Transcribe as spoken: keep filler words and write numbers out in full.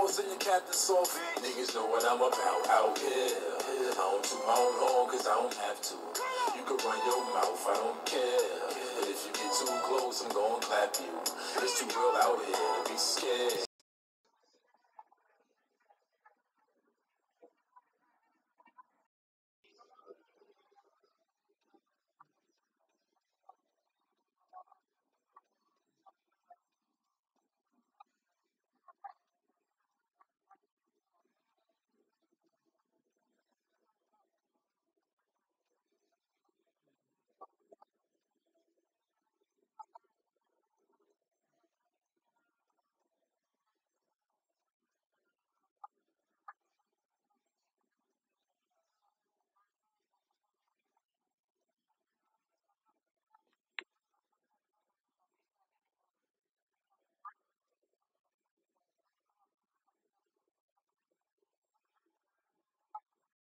boss and your captain soft. Niggas know what I'm about out here. I don't toot my own horn cause I don't have to. You can run your mouth, I don't care. But if you get too close, I'm gon' clap you. It's too real out here to be scared.